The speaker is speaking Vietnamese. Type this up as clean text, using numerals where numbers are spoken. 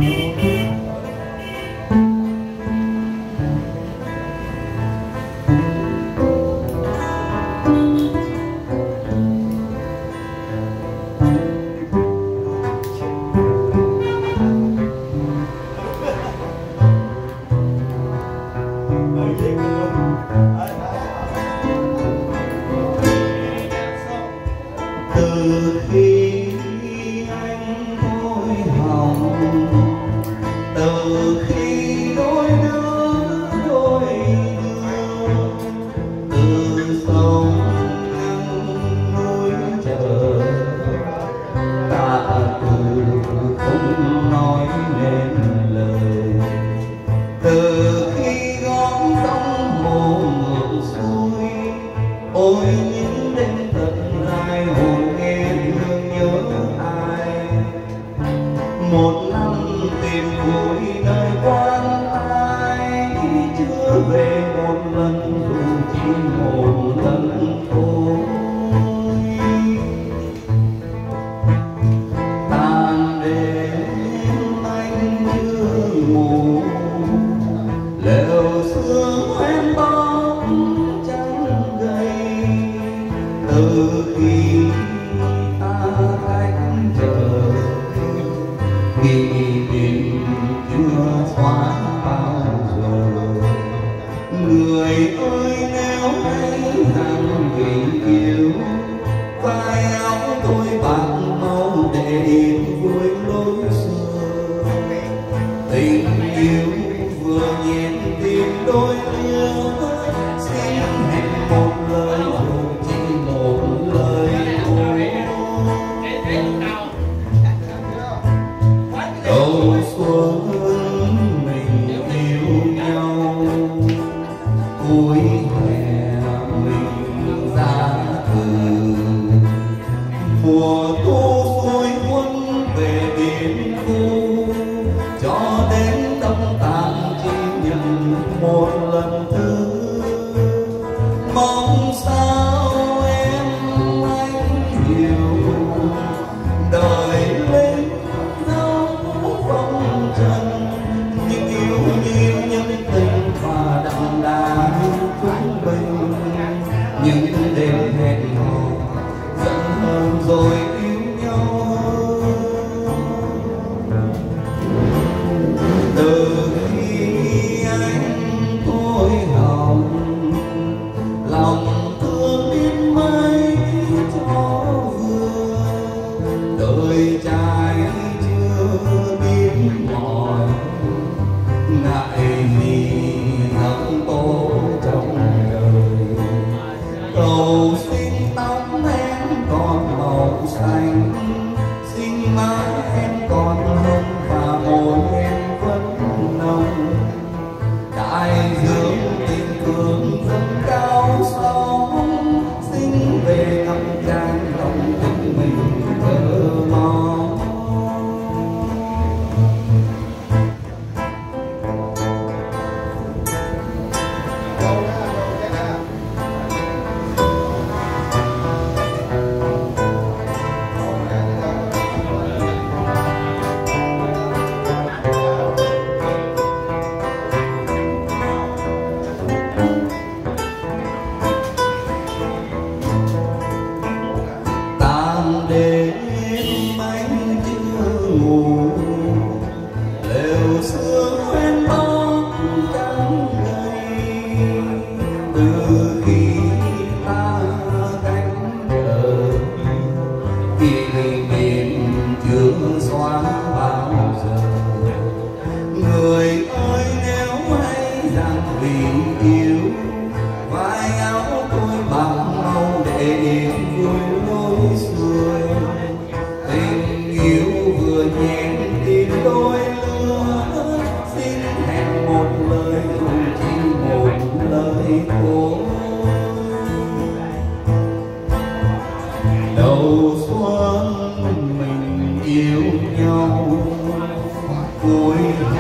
Từ khi anh thôi hồng, từ khi đôi đứa đôi đường, từ sông ngăn núi chờ, ta từ không nói nên lời. Từ khi gót sông hồ ngược xuôi, ôi những đêm thật dài hồn nghe thương nhớ ai. Một năm tìm vui nơi quan ai, chưa về một lần dù chỉ một lần thôi. Tàn đêm anh chưa ngủ, lều sương quen bóng trắng gầy. Từ khi ta cách chờ, kỷ niệm chưa xóa bao giờ. Người ơi nếu thấy rằng vì yêu, vai áo tôi bạc màu để yên vui lối xưa. Tình yêu vừa nhẹn tìm đôi lứa, xin hẹn một lời dù chỉ một lời thôi. Đầu xuân mình yêu nhau, cuối hè mình ra từ. Mùa thu xuôi quân về biển khu, cho đến đông tàn chỉ nhận một lần thứ. Mong sao em anh hiểu, đời lên dấu phong trần, nhưng yêu nhiều nhân tình và đậm đà chúng mình. Những đêm hẹn hò giận hờn rồi yêu nhau. Từ khi anh thôi hồng, lòng thương biết mấy cho vừa. Đời trai chưa biết mỏi, ngại gì ngậm tố trong đời. Cầu xin tóc em còn màu xanh, xin má em còn hồng và môi em vẫn nồng. Đại dương tình thương dâng cao sóng, xin về ngắm trang lòng tình mình thơ mong. Đêm anh chưa ngủ, lều sương quen bóng trắng gầy. Từ khi ta cách chờ, kỷ niệm chưa xóa bao giờ. Người ơi nếu hay rằng vì yêu, vai áo tôi bạc màu để yên vui lối xuôi. Tình yêu vừa nhẹn tìm đôi lứa, xin hẹn một lời dù chỉ một lời thôi. Đầu xuân mình yêu nhau, cuối